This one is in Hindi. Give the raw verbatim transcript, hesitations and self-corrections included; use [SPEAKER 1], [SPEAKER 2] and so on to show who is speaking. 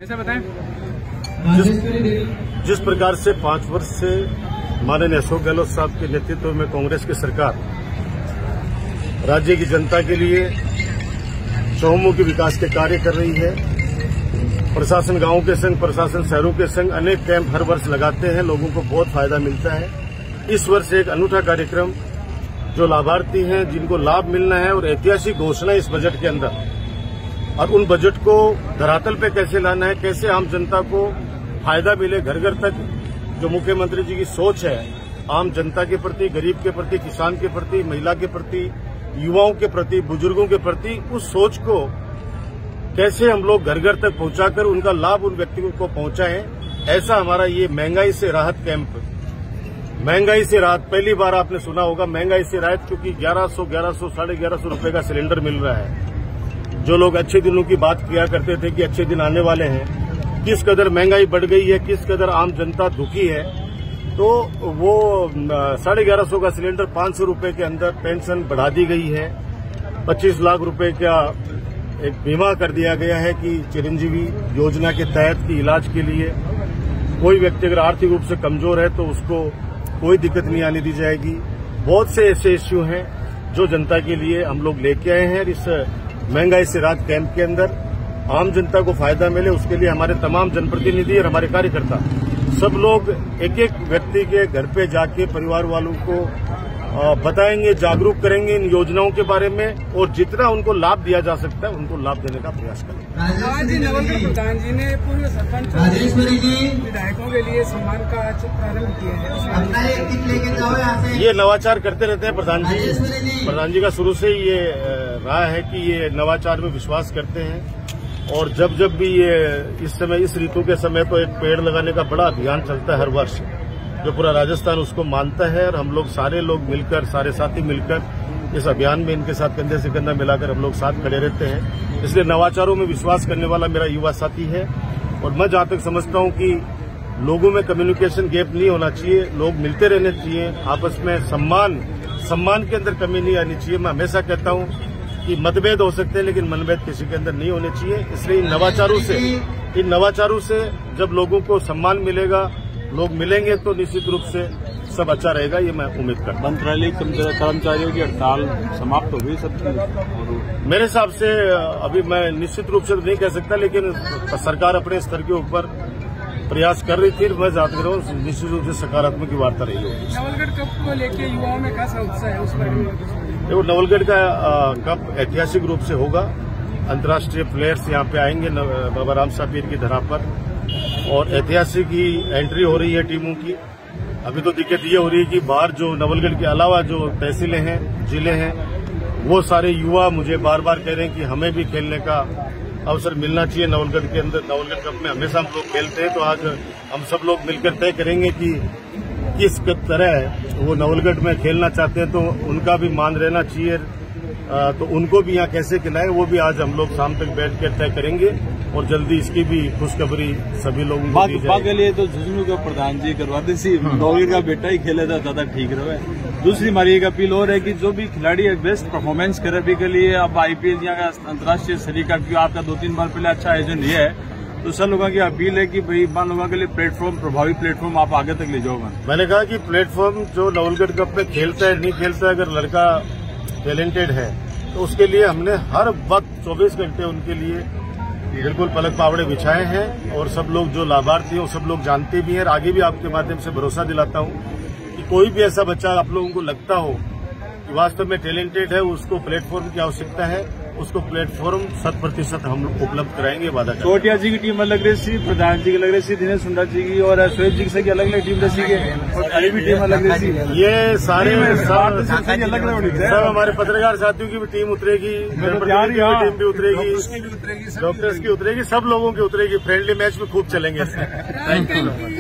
[SPEAKER 1] ऐसा बताएं।
[SPEAKER 2] जिस, जिस प्रकार से पांच वर्ष से माननीय अशोक गहलोत साहब के नेतृत्व में कांग्रेस की सरकार राज्य की जनता के लिए चहुमुखी विकास के कार्य कर रही है, प्रशासन गांवों के संग, प्रशासन शहरों के संग अनेक कैंप हर वर्ष लगाते हैं, लोगों को बहुत फायदा मिलता है। इस वर्ष एक अनूठा कार्यक्रम, जो लाभार्थी हैं जिनको लाभ मिलना है और ऐतिहासिक घोषणा इस बजट के अंदर, और उन बजट को धरातल पे कैसे लाना है, कैसे आम जनता को फायदा मिले घर घर तक। जो मुख्यमंत्री जी की सोच है आम जनता के प्रति, गरीब के प्रति, किसान के प्रति, महिला के प्रति, युवाओं के प्रति, बुजुर्गों के प्रति, उस सोच को कैसे हम लोग घर घर तक पहुंचाकर उनका लाभ उन व्यक्तियों को पहुंचाएं, ऐसा हमारा ये महंगाई से राहत कैंप। महंगाई से राहत पहली बार आपने सुना होगा, महंगाई से राहत, क्योंकि ग्यारह सौ ग्यारह सौ साढ़े ग्यारह सौ रूपये का सिलेंडर मिल रहा है। जो लोग अच्छे दिनों की बात किया करते थे कि अच्छे दिन आने वाले हैं, किस कदर महंगाई बढ़ गई है, किस कदर आम जनता दुखी है, तो वो साढ़े ग्यारह सौ का सिलेंडर पांच सौ रूपये के अंदर पेंशन बढ़ा दी गई है। पच्चीस लाख रुपए का एक बीमा कर दिया गया है कि चिरंजीवी योजना के तहत की इलाज के लिए कोई व्यक्ति अगर आर्थिक रूप से कमजोर है तो उसको कोई दिक्कत नहीं आने दी जाएगी। बहुत से ऐसे इश्यू हैं जो जनता के लिए हम लोग लेके आए हैं। इस महंगाई से राहत कैंप के अंदर आम जनता को फायदा मिले, उसके लिए हमारे तमाम जनप्रतिनिधि और हमारे कार्यकर्ता सब लोग एक एक व्यक्ति के घर पे जाके परिवार वालों को बताएंगे, जागरूक करेंगे इन योजनाओं के बारे में, और जितना उनको लाभ दिया जा सकता है उनको लाभ देने का प्रयास करेंगे।
[SPEAKER 1] आज नवलगढ़ प्रधान जी ने पूर्व सरपंच विधायकों के लिए सम्मान का प्रारंभ किया है।
[SPEAKER 2] ये नवाचार करते रहते हैं प्रधान जी। प्रधान जी का शुरू से ही ये रहा है कि ये नवाचार में विश्वास करते हैं, और जब जब भी ये इस समय इस ऋतु के समय तो एक पेड़ लगाने का बड़ा अभियान चलता है हर वर्ष, जो पूरा राजस्थान उसको मानता है, और हम लोग सारे लोग मिलकर, सारे साथी मिलकर इस अभियान में इनके साथ कंधे से कंधा मिलाकर हम लोग साथ खड़े रहते हैं। इसलिए नवाचारों में विश्वास करने वाला मेरा युवा साथी है, और मैं जहां तक समझता हूं कि लोगों में कम्युनिकेशन गैप नहीं होना चाहिए, लोग मिलते रहने चाहिए, आपस में सम्मान सम्मान के अंदर कमी नहीं आनी चाहिए। मैं हमेशा कहता हूं कि मतभेद हो सकते हैं लेकिन मनभेद किसी के अंदर नहीं होने चाहिए। इसलिए इन नवाचारों से इन नवाचारों से जब लोगों को सम्मान मिलेगा, लोग मिलेंगे, तो निश्चित रूप से सब अच्छा रहेगा, ये मैं उम्मीद करता हूं।
[SPEAKER 3] मंत्रालय कर्मचारियों की हड़ताल समाप्त हो गई सबकी?
[SPEAKER 2] मेरे हिसाब से अभी मैं निश्चित रूप से तो नहीं कह सकता, लेकिन सरकार अपने स्तर के ऊपर प्रयास कर रही थी। मैं जात कर रहा हूँ निश्चित रूप से सकारात्मक की वार्ता रही होगी।
[SPEAKER 1] नवलगढ़ कप को लेकर युवाओं में खासा उत्साह है, उस पर
[SPEAKER 2] देखो, नवलगढ़ का कप ऐतिहासिक रूप से होगा। अंतर्राष्ट्रीय प्लेयर्स यहाँ पे आएंगे बाबा राम साहब पीर की धरा पर, और ऐतिहासिक ही एंट्री हो रही है टीमों की। अभी तो दिक्कत ये हो रही है कि बाहर जो नवलगढ़ के अलावा जो तहसीलें हैं, जिले हैं, वो सारे युवा मुझे बार बार कह रहे हैं कि हमें भी खेलने का अवसर मिलना चाहिए नवलगढ़ के अंदर। नवलगढ़ कप में हमेशा हम लोग खेलते हैं, तो आज हम सब लोग मिलकर तय करेंगे कि किस तरह वो नवलगढ़ में खेलना चाहते हैं, तो उनका भी मान रहना चाहिए, तो उनको भी यहाँ कैसे खिलाएं वो भी आज हम लोग शाम तक बैठ कर तय करेंगे, और जल्दी इसकी भी खुशखबरी सभी लोगों को दी जाएगी।
[SPEAKER 3] के लिए तो झुंझुनू का प्रधान जी करवाते सी नवलगढ़ का बेटा ही खेले था, ज्यादा ठीक रहे। दूसरी हमारी एक अपील और है कि जो भी खिलाड़ी बेस्ट परफॉर्मेंस करे भी के लिए अब आईपीएल यहाँ का अंतर्राष्ट्रीय श्रेणी का, क्योंकि आपका दो तीन बार पहले अच्छा आयोजन ये है, तो सब लोगों की अपील है कि भाई मान लोगों के लिए प्लेटफॉर्म, प्रभावी प्लेटफॉर्म आप आगे तक ले जाओ।
[SPEAKER 2] मैंने कहा कि प्लेटफॉर्म जो नवलगढ़ कप में खेलता है नहीं खेलता है, अगर लड़का टैलेंटेड है तो उसके लिए हमने हर वक्त चौबीस घंटे उनके लिए बिल्कुल पलक पावड़े बिछाए हैं, और सब लोग जो लाभार्थी हैं सब लोग जानते भी हैं। और आगे भी आपके माध्यम से भरोसा दिलाता हूं कि कोई भी ऐसा बच्चा आप लोगों को लगता हो कि वास्तव में टैलेंटेड है, उसको प्लेटफॉर्म की आवश्यकता है, उसको प्लेटफॉर्म शत प्रतिशत हम उपलब्ध कराएंगे, वादा करेंगे।
[SPEAKER 3] कोटिया जी की टीम अलग रही थी, प्रधान जी की अलग रही थी, दिनेश सुंडा जी की और सुरेश जी की अलग अलग टीम रही है, और अली भी टीम अलग रही थी।
[SPEAKER 2] ये सारे सब
[SPEAKER 3] सब
[SPEAKER 2] हमारे पत्रकार साथियों की भी टीम उतरेगी, टीम भी उतरेगी, डॉक्टर्स की उतरेगी, सब लोगों की उतरेगी। फ्रेंडली मैच में खूब चलेंगे।